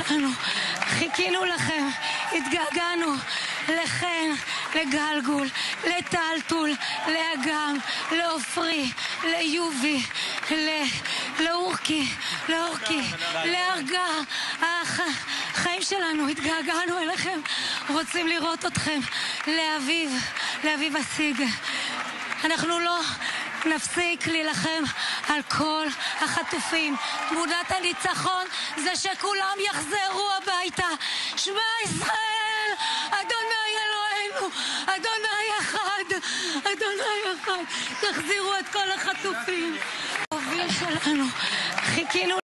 שלנו, חיכינו לכם, התגעגענו לכן, לגלגול, לטלטול, לאגם, לעופרי, ליובי, לאורקי, להרגה. החיים שלנו, התגעגענו אליכם, רוצים לראות אתכם, לאביב הסיג. אנחנו לא נפסיק להילחם על כל החטופים. תמונת הניצחון זה שכולם יחזרו הביתה. שמע ישראל, אדוני אלוהינו, אדוני אחד, אדוני אחד. תחזירו את כל החטופים. אביב שלנו, חיכינו